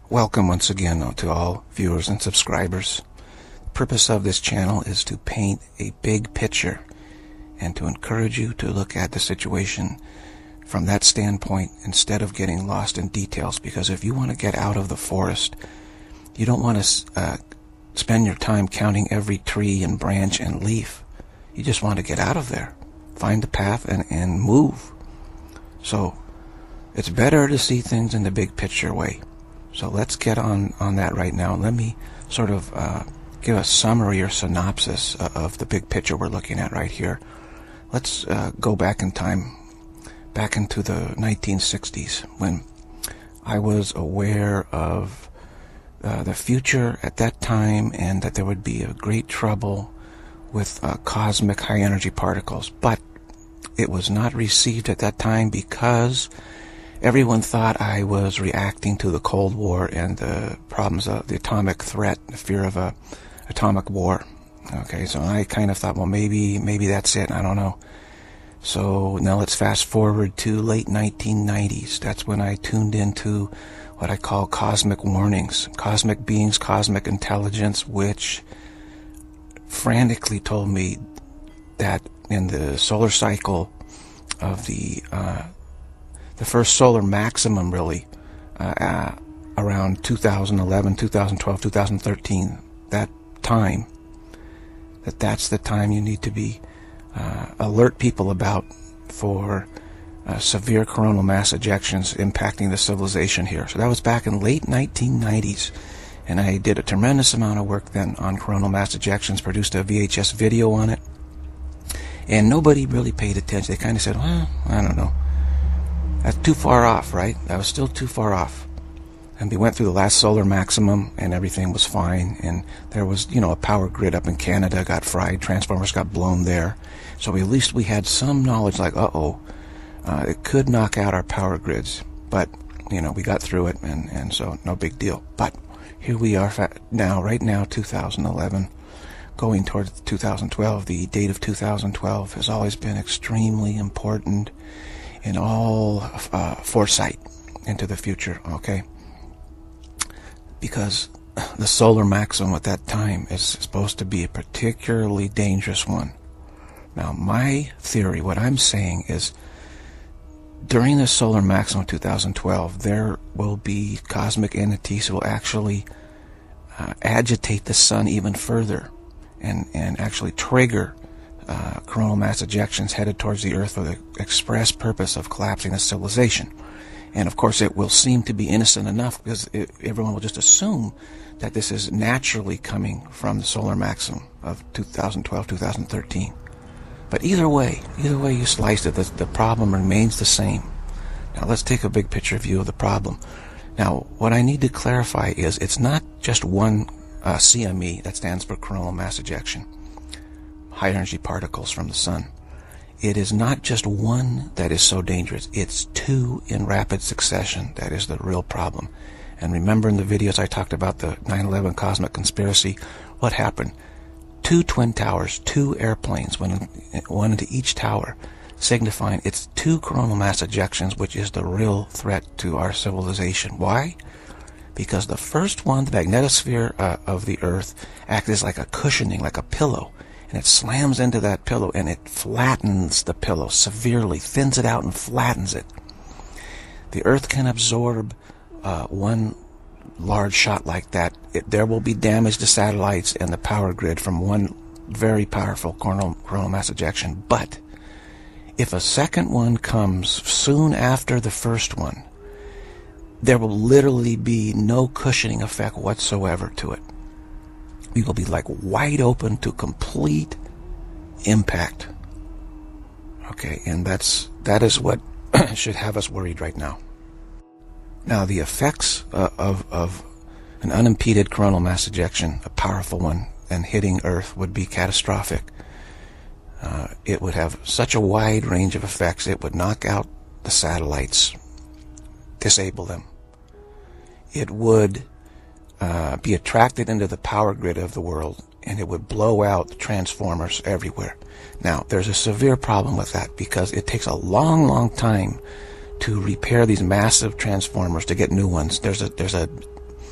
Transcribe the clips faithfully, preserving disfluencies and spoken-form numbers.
Welcome once again to all viewers and subscribers. The purpose of this channel is to paint a big picture and to encourage you to look at the situation from that standpoint instead of getting lost in details, because if you want to get out of the forest, you don't want to uh, spend your time counting every tree and branch and leaf. You just want to get out of there, find the path and, and move. So it's better to see things in the big picture way. So let's get on, on that right now. Let me sort of uh, give a summary or synopsis of the big picture we're looking at right here. Let's uh, go back in time, back into the nineteen sixties, when I was aware of uh, the future at that time and that there would be a great trouble with uh, cosmic high-energy particles. But it was not received at that time because everyone thought I was reacting to the Cold War and the problems of the atomic threat, the fear of a atomic war. Okay, so I kind of thought, well, maybe maybe that's it. I don't know. So now let's fast forward to late nineteen nineties. That's when I tuned into what I call cosmic warnings, cosmic beings, cosmic intelligence, which frantically told me that in the solar cycle of the uh, the first solar maximum, really, uh, uh, around two thousand eleven, two thousand twelve, two thousand thirteen, that time, that that's the time you need to be uh, alert people about for uh, severe coronal mass ejections impacting the civilization here. So that was back in late nineteen nineties, and I did a tremendous amount of work then on coronal mass ejections, produced a V H S video on it, and nobody really paid attention. They kind of said, well, I don't know. That's too far off, right? That was still too far off. And we went through the last solar maximum and everything was fine. And there was, you know, a power grid up in Canada got fried. Transformers got blown there. So at least we had some knowledge like, uh-oh, uh, it could knock out our power grids. But, you know, we got through it, and, and so no big deal. But here we are now, right now, two thousand eleven, going towards two thousand twelve. The date of two thousand twelve has always been extremely important in all uh, foresight into the future, okay? Because the solar maximum at that time is supposed to be a particularly dangerous one. Now, my theory, what I'm saying is, during the solar maximum of two thousand twelve, there will be cosmic entities who will actually uh, agitate the sun even further and, and actually trigger Uh, coronal mass ejections headed towards the Earth for the express purpose of collapsing the civilization. And of course it will seem to be innocent enough because it, everyone will just assume that this is naturally coming from the solar maximum of two thousand twelve, two thousand thirteen. But either way, either way you slice it, the, the problem remains the same. Now let's take a big picture view of the problem. Now what I need to clarify is it's not just one uh, C M E, that stands for coronal mass ejection, high energy particles from the sun. It is not just one that is so dangerous, it's two in rapid succession that is the real problem. And remember in the videos I talked about the nine eleven cosmic conspiracy, what happened? Two twin towers, two airplanes, one, one into each tower, signifying it's two coronal mass ejections, which is the real threat to our civilization. Why? Because the first one, the magnetosphere uh, of the Earth, acts as like a cushioning, like a pillow. And it slams into that pillow and it flattens the pillow severely, thins it out and flattens it. The Earth can absorb uh, one large shot like that. It, there will be damage to satellites and the power grid from one very powerful coronal, coronal mass ejection. But if a second one comes soon after the first one, there will literally be no cushioning effect whatsoever to it. We will be like wide open to complete impact. Okay, and that's that is what should have us worried right now. Now, the effects uh, of of an unimpeded coronal mass ejection, a powerful one, and hitting Earth would be catastrophic. Uh, it would have such a wide range of effects. It would knock out the satellites, disable them. It would Uh, be attracted into the power grid of the world, and it would blow out the transformers everywhere. Now, there's a severe problem with that because it takes a long, long time to repair these massive transformers, to get new ones. There's a there's a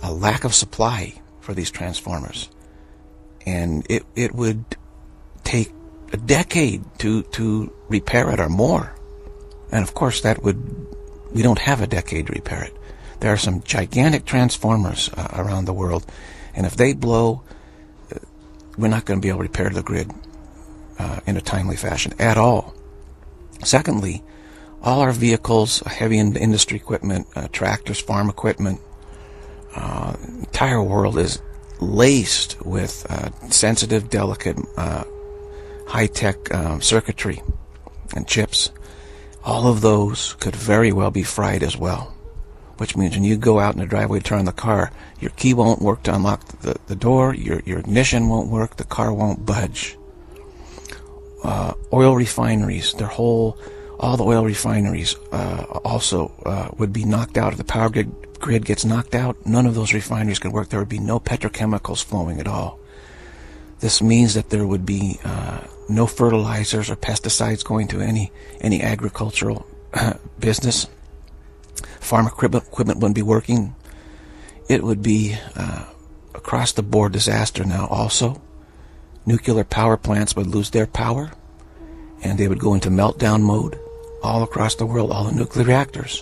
a lack of supply for these transformers, and it it would take a decade to to repair it or more. And of course, that would we don't have a decade to repair it. There are some gigantic transformers uh, around the world, and if they blow, uh, we're not going to be able to repair the grid uh, in a timely fashion at all. Secondly, all our vehicles, heavy industry equipment, uh, tractors, farm equipment, uh, entire world is laced with uh, sensitive, delicate, uh, high-tech um, circuitry and chips. All of those could very well be fried as well, which means when you go out in the driveway to turn the car, your key won't work to unlock the, the door, your, your ignition won't work, the car won't budge. Uh, oil refineries, their whole, all the oil refineries uh, also uh, would be knocked out. If the power grid, grid gets knocked out, none of those refineries could work. There would be no petrochemicals flowing at all. This means that there would be uh, no fertilizers or pesticides going to any any agricultural uh, business. Farm equipment, equipment wouldn't be working. It would be uh, across the board disaster now also. Nuclear power plants would lose their power, and they would go into meltdown mode all across the world, all the nuclear reactors.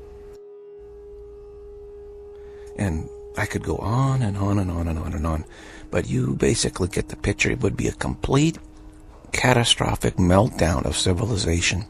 And I could go on and on and on and on and on, but you basically get the picture. It would be a complete catastrophic meltdown of civilization.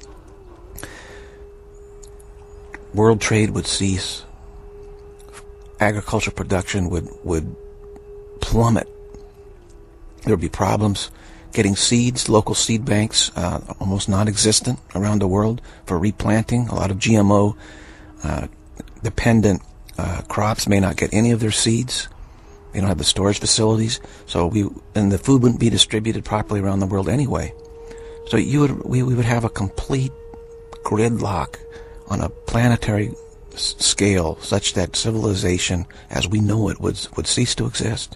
World trade would cease. Agricultural production would, would plummet. There would be problems getting seeds, local seed banks, uh, almost non-existent around the world for replanting. A lot of G M O uh, dependent uh, crops may not get any of their seeds. They don't have the storage facilities, so we and the food wouldn't be distributed properly around the world anyway. So you would we, we would have a complete gridlock on a planetary s scale, such that civilization, as we know it, would would cease to exist.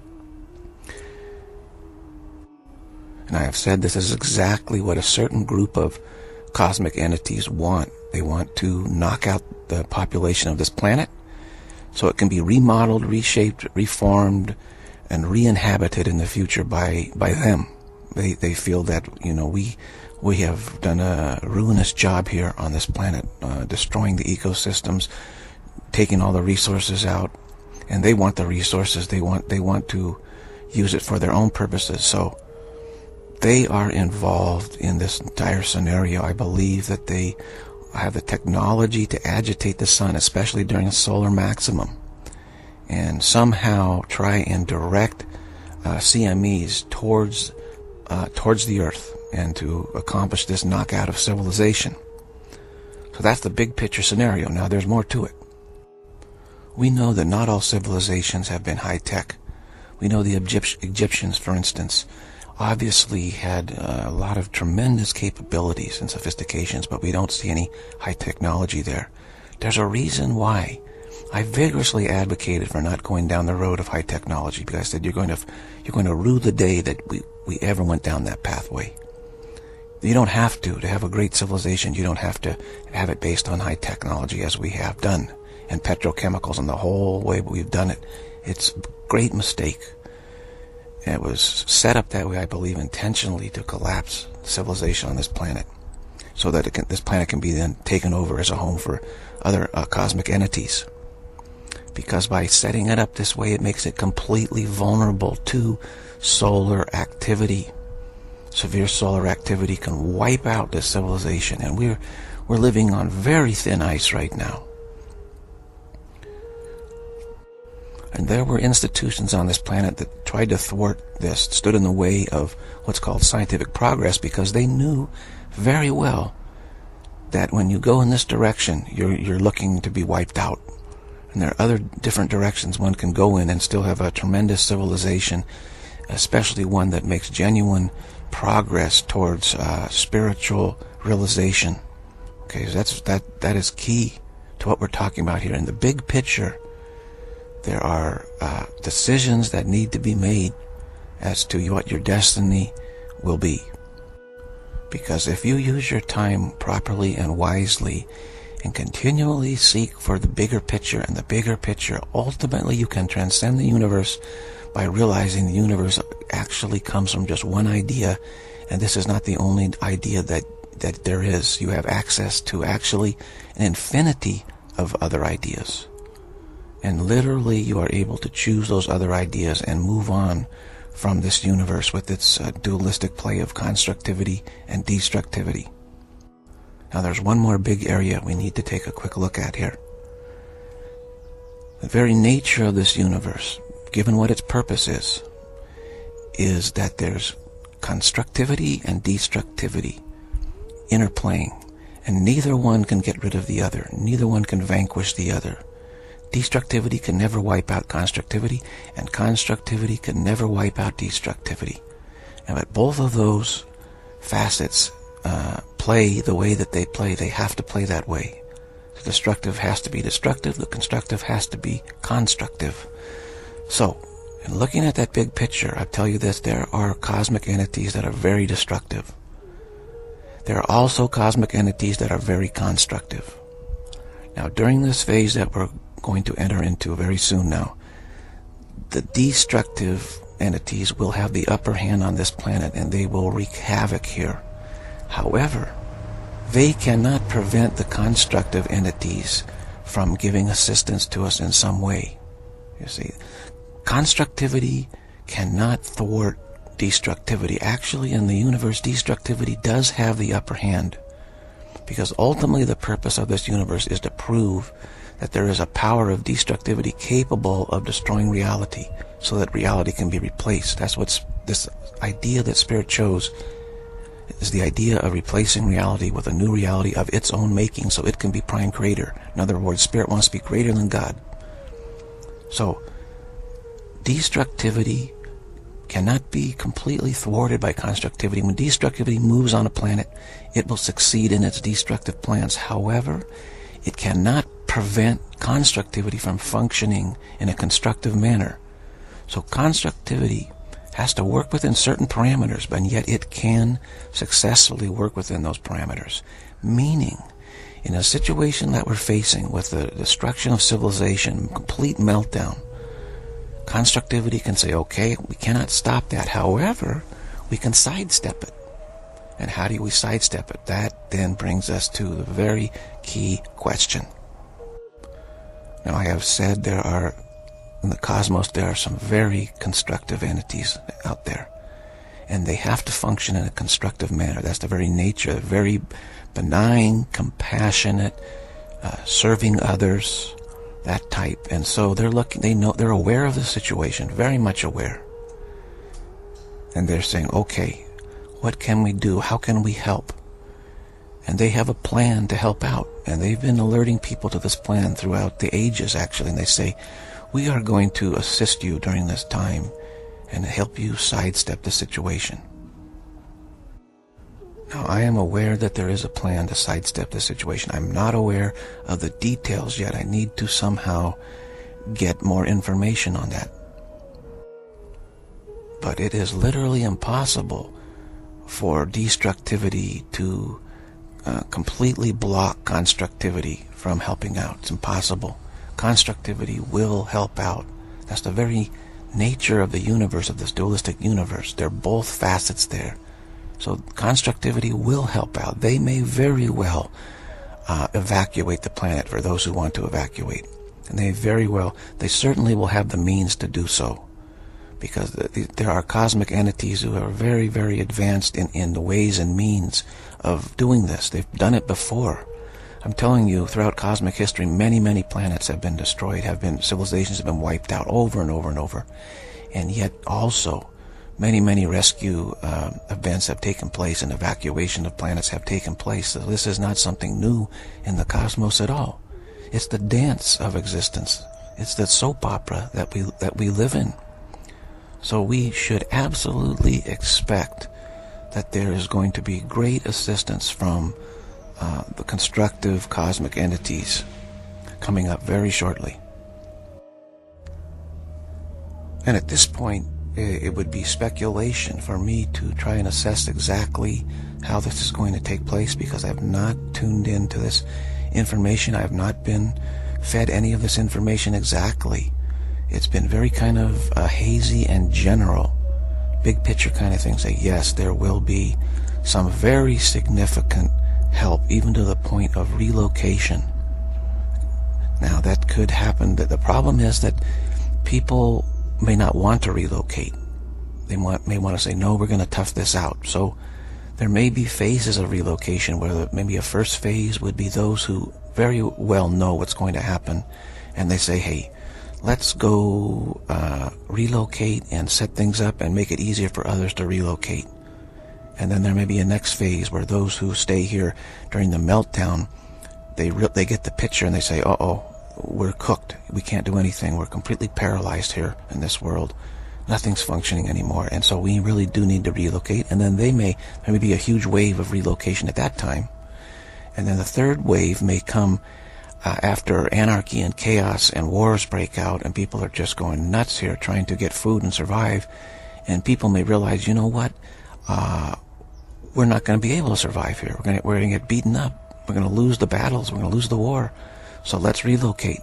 And I have said this is exactly what a certain group of cosmic entities want. They want to knock out the population of this planet so it can be remodeled, reshaped, reformed, and re-inhabited in the future by, by them. They, they feel that, you know, we, we have done a ruinous job here on this planet, uh, destroying the ecosystems, taking all the resources out, and they want the resources. They want, they want to use it for their own purposes. So they are involved in this entire scenario. I believe that they have the technology to agitate the sun, especially during a solar maximum, and somehow try and direct uh, C M Es towards uh, towards the Earth, and to accomplish this knockout of civilization. So that's the big picture scenario. Now there's more to it. We know that not all civilizations have been high-tech. We know the Egypt Egyptians, for instance, obviously had uh, a lot of tremendous capabilities and sophistications, but we don't see any high technology there. There's a reason why. I vigorously advocated for not going down the road of high technology, because I said you're going to you're going to rue the day that we, we ever went down that pathway. You don't have to. To have a great civilization, you don't have to have it based on high technology as we have done, and petrochemicals and the whole way we've done it. It's a great mistake. It was set up that way, I believe, intentionally to collapse civilization on this planet, so that it can, this planet can be then taken over as a home for other uh, cosmic entities. Because by setting it up this way, it makes it completely vulnerable to solar activity. Severe solar activity can wipe out this civilization, and we're we're living on very thin ice right now. And there were institutions on this planet that tried to thwart this, stood in the way of what's called scientific progress, because they knew very well that when you go in this direction, you're, you're looking to be wiped out. And there are other different directions one can go in and still have a tremendous civilization, especially one that makes genuine progress towards uh, spiritual realization. Okay, so that's, that, that is key to what we're talking about here. In the big picture, there are uh, decisions that need to be made as to what your destiny will be. Because if you use your time properly and wisely, and continually seek for the bigger picture and the bigger picture, ultimately you can transcend the universe by realizing the universe actually comes from just one idea, and this is not the only idea that, that there is. You have access to actually an infinity of other ideas. And literally you are able to choose those other ideas and move on from this universe with its uh, dualistic play of constructivity and destructivity. Now there's one more big area we need to take a quick look at here. The very nature of this universe, given what its purpose is, is that there's constructivity and destructivity interplaying, and neither one can get rid of the other. Neither one can vanquish the other. Destructivity can never wipe out constructivity, and constructivity can never wipe out destructivity. And but both of those facets uh, play the way that they play. They have to play that way. The destructive has to be destructive. The constructive has to be constructive. So, in looking at that big picture, I tell you this, there are cosmic entities that are very destructive. There are also cosmic entities that are very constructive. Now, during this phase that we're going to enter into very soon now, the destructive entities will have the upper hand on this planet, and they will wreak havoc here. However, they cannot prevent the constructive entities from giving assistance to us in some way. You see, constructivity cannot thwart destructivity. Actually, in the universe, destructivity does have the upper hand, because ultimately the purpose of this universe is to prove that there is a power of destructivity capable of destroying reality so that reality can be replaced. That's what's this idea that Spirit chose, is the idea of replacing reality with a new reality of its own making so it can be prime creator. In other words, Spirit wants to be greater than God. So, destructivity cannot be completely thwarted by constructivity. When destructivity moves on a planet, it will succeed in its destructive plans. However, it cannot prevent constructivity from functioning in a constructive manner. So constructivity has to work within certain parameters, but yet it can successfully work within those parameters. Meaning, in a situation that we're facing with the destruction of civilization, complete meltdown, constructivity can say, okay, we cannot stop that. However, we can sidestep it. And how do we sidestep it? That then brings us to the very key question. Now, I have said there are, in the cosmos, there are some very constructive entities out there. And they have to function in a constructive manner. That's the very nature, the very benign, compassionate, uh, serving others, that type. And so they're looking, they know, they're aware of the situation, very much aware. And they're saying, okay, what can we do? How can we help? And they have a plan to help out. And they've been alerting people to this plan throughout the ages, actually. And they say, we are going to assist you during this time and help you sidestep the situation. Now, I am aware that there is a plan to sidestep the situation. I'm not aware of the details yet. I need to somehow get more information on that. But it is literally impossible for destructivity to uh, completely block constructivity from helping out. It's impossible. Constructivity will help out. That's the very nature of the universe, of this dualistic universe. They're both facets there. So constructivity will help out. They may very well uh, evacuate the planet for those who want to evacuate. And they very well, they certainly will have the means to do so. Because the, the, there are cosmic entities who are very, very advanced in, in the ways and means of doing this. They've done it before. I'm telling you, throughout cosmic history, many, many planets have been destroyed, have been, civilizations have been wiped out over and over and over. And yet also, many, many rescue uh, events have taken place and evacuation of planets have taken place. So this is not something new in the cosmos at all. It's the dance of existence. It's the soap opera that we, that we live in. So we should absolutely expect that there is going to be great assistance from uh, the constructive cosmic entities coming up very shortly. And at this point, it would be speculation for me to try and assess exactly how this is going to take place, because I've not tuned into this information. I have not been fed any of this information exactly. It's been very kind of uh, hazy and general, big picture kind of things. Say, yes, there will be some very significant help, even to the point of relocation. Now, that could happen. The problem is that people may not want to relocate. They want, may want to say, no, we're going to tough this out. So there may be phases of relocation where the, maybe a first phase would be those who very well know what's going to happen, and they say, hey, let's go uh, relocate and set things up and make it easier for others to relocate. And then there may be a next phase where those who stay here during the meltdown, they re they get the picture and they say, uh-oh, we're cooked. We can't do anything. We're completely paralyzed here in this world. Nothing's functioning anymore. And so we really do need to relocate. And then they may, there may be a huge wave of relocation at that time. And then the third wave may come uh, after anarchy and chaos and wars break out and people are just going nuts here trying to get food and survive. And people may realize, you know what, uh, we're not going to be able to survive here. We're going to, we're going to get beaten up. We're going to lose the battles. We're going to lose the war. So let's relocate.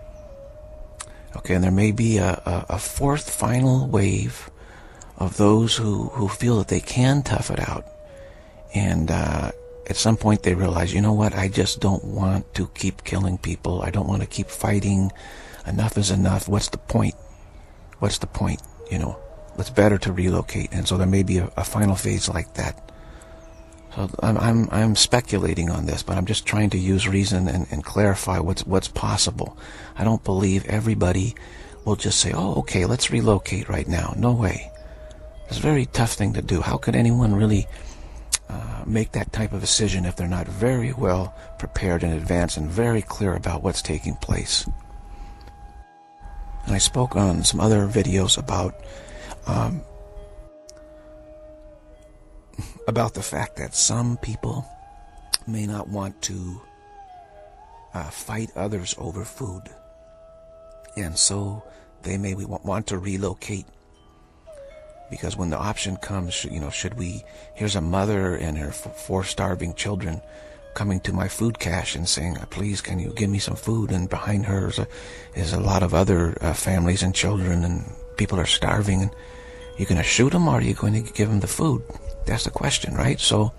Okay, and there may be a, a, a fourth final wave of those who, who feel that they can tough it out. And uh, at some point they realize, you know what, I just don't want to keep killing people. I don't want to keep fighting. Enough is enough. What's the point? What's the point? You know, it's better to relocate. And so there may be a, a final phase like that. So I'm, I'm, I'm speculating on this, but I'm just trying to use reason and, and clarify what's, what's possible. I don't believe everybody will just say, oh, okay, let's relocate right now. No way. It's a very tough thing to do. How could anyone really uh, make that type of decision if they're not very well prepared in advance and very clear about what's taking place? And I spoke on some other videos about um, about the fact that some people may not want to uh, fight others over food, and so they may want to relocate, because when the option comes, you know, should we, here's a mother and her four starving children coming to my food cache and saying, please, can you give me some food? And behind her is a, is a lot of other uh, families and children, and people are starving. And you're going to shoot them, or are you going to give them the food? That's the question, right? So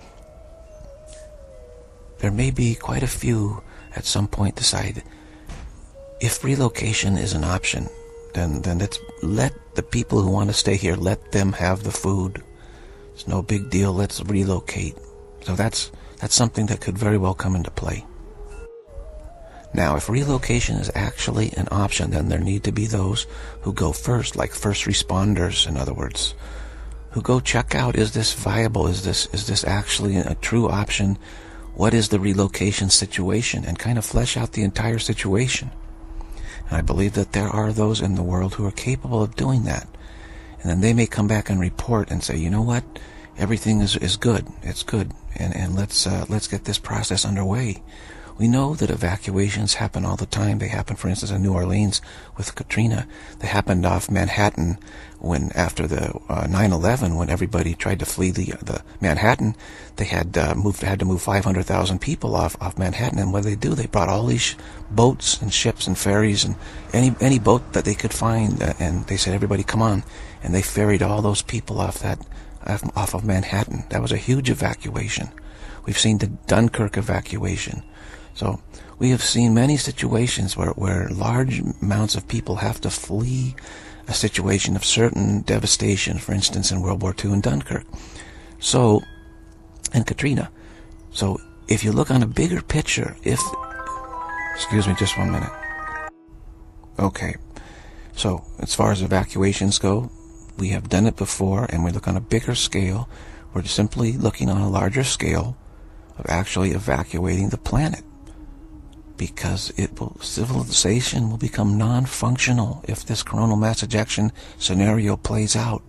there may be quite a few at some point decide, if relocation is an option, then then let's let the people who want to stay here, let them have the food. It's no big deal. Let's relocate. So that's that's something that could very well come into play. Now, if relocation is actually an option, then there need to be those who go first, like first responders, in other words, who go check out, is this viable? Is this is this actually a true option? What is the relocation situation? And kind of flesh out the entire situation. And I believe that there are those in the world who are capable of doing that. And then they may come back and report and say, you know what, everything is is good. It's good, and and let's uh, let's get this process underway. We know that evacuations happen all the time. They happen, for instance, in New Orleans with Katrina. They happened off Manhattan when, after the uh, nine eleven, when everybody tried to flee the the Manhattan, they had uh, moved had to move five hundred thousand people off off Manhattan. And what did they do? They brought all these boats and ships and ferries and any any boat that they could find, uh, and they said, everybody, come on, and they ferried all those people off that off, off of Manhattan. That was a huge evacuation. We've seen the Dunkirk evacuation. So we have seen many situations where, where large amounts of people have to flee a situation of certain devastation, for instance, in World War Two in Dunkirk. So, and Katrina. So if you look on a bigger picture, if, excuse me just one minute. Okay, so as far as evacuations go, we have done it before, and we look on a bigger scale. We're simply looking on a larger scale of actually evacuating the planet, because it will, civilization will become non-functional if this coronal mass ejection scenario plays out.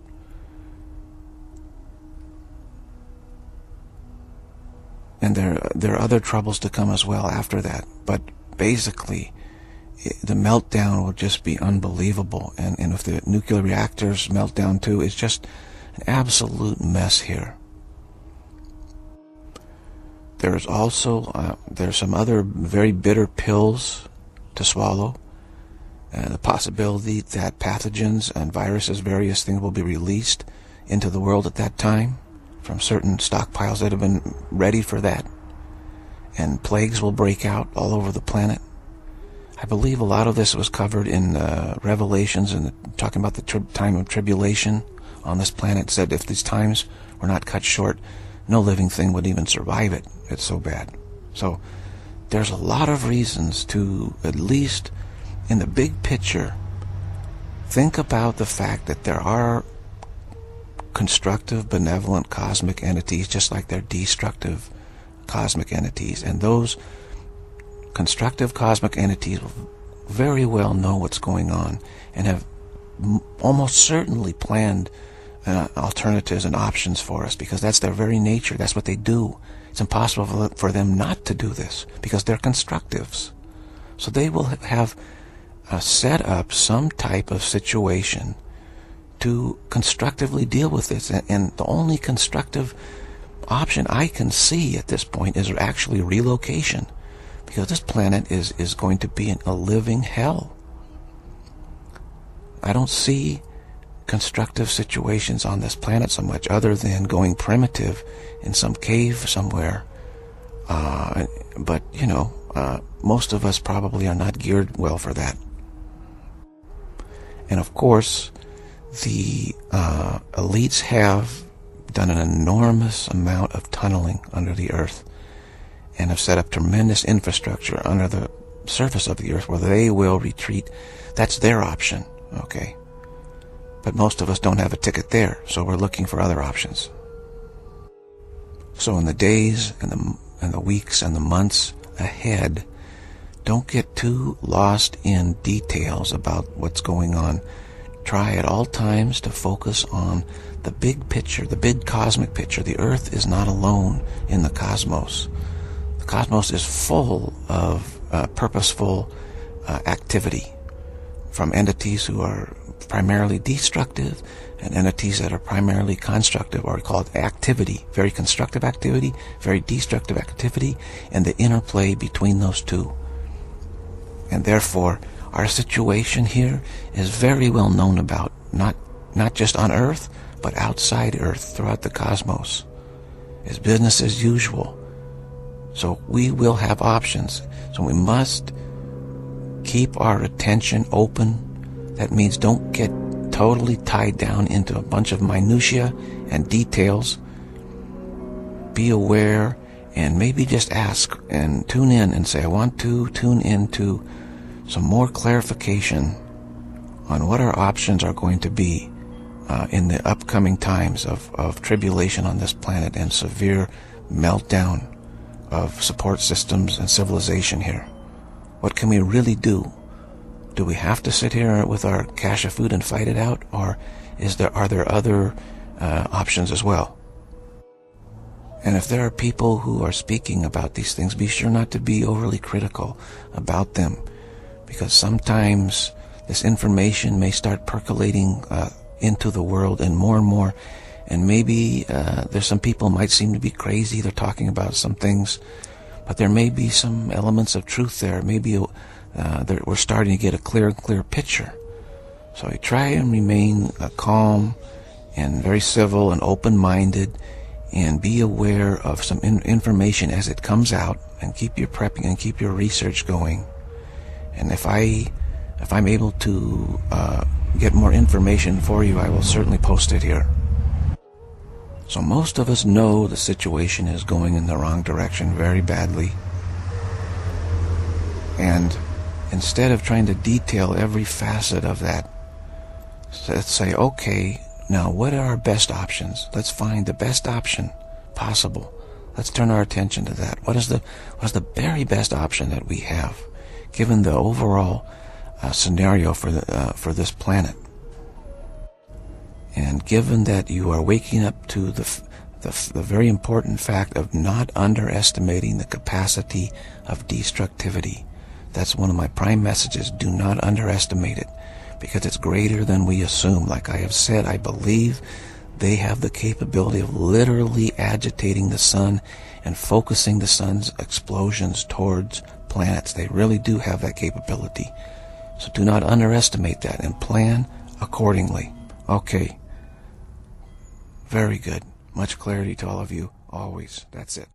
And there, there are other troubles to come as well after that. But basically, it, the meltdown will just be unbelievable. And, and if the nuclear reactors melt down too, it's just an absolute mess here. there's also uh, there's some other very bitter pills to swallow. Uh, the possibility that pathogens and viruses, various things, will be released into the world at that time from certain stockpiles that have been ready for that. And plagues will break out all over the planet. I believe a lot of this was covered in uh, Revelations, and talking about the tri- time of tribulation on this planet. It said if these times were not cut short, no living thing would even survive it. It's so bad. So there's a lot of reasons to, at least in the big picture, think about the fact that there are constructive, benevolent cosmic entities, just like they're destructive cosmic entities. And those constructive cosmic entities will very well know what's going on and have m- almost certainly planned uh, alternatives and options for us, because that's their very nature. That's what they do. It's impossible for them not to do this because they're constructives. So they will have uh, set up some type of situation to constructively deal with this. And, and the only constructive option I can see at this point is actually relocation, because this planet is, is going to be a living hell. I don't see constructive situations on this planet so much, other than going primitive in some cave somewhere. Uh, but, you know, uh, most of us probably are not geared well for that. And of course, the uh, elites have done an enormous amount of tunneling under the earth and have set up tremendous infrastructure under the surface of the earth where they will retreat. That's their option, okay? But most of us don't have a ticket there, so we're looking for other options. So in the days and the, and the weeks and the months ahead, don't get too lost in details about what's going on. Try at all times to focus on the big picture, the big cosmic picture. The earth is not alone in the cosmos. The cosmos is full of uh, purposeful uh, activity from entities who are primarily destructive and entities that are primarily constructive, or called activity. Very constructive activity, very destructive activity, and the interplay between those two. And therefore, our situation here is very well known about, not not just on Earth, but outside Earth, throughout the cosmos. It's business as usual. So we will have options. So we must keep our attention open. That means don't get totally tied down into a bunch of minutiae and details. Be aware and maybe just ask and tune in and say, I want to tune into some more clarification on what our options are going to be uh, in the upcoming times of, of tribulation on this planet and severe meltdown of support systems and civilization here. What can we really do? Do we have to sit here with our cache of food and fight it out, or is there are there other uh, options as well? And if there are people who are speaking about these things, be sure not to be overly critical about them, because sometimes this information may start percolating uh, into the world and more and more, and maybe uh, there's some people might seem to be crazy. They're talking about some things, but there may be some elements of truth there. Maybe uh, we're starting to get a clear, clear picture. So I try and remain uh, calm and very civil and open-minded, and be aware of some in information as it comes out, and keep your prepping and keep your research going. And if I, if I'm able to uh, get more information for you, I will certainly post it here. So most of us know the situation is going in the wrong direction very badly. And instead of trying to detail every facet of that, let's say, okay, now what are our best options? Let's find the best option possible. Let's turn our attention to that. What is the, what is the very best option that we have, given the overall uh, scenario for the uh, for this planet? And given that you are waking up to the, the the very important fact of not underestimating the capacity of destructivity, that's one of my prime messages. Do not underestimate it, because it's greater than we assume. Like I have said, I believe they have the capability of literally agitating the sun and focusing the sun's explosions towards planets. They really do have that capability. So do not underestimate that and plan accordingly. Okay. Very good. Much clarity to all of you, always. That's it.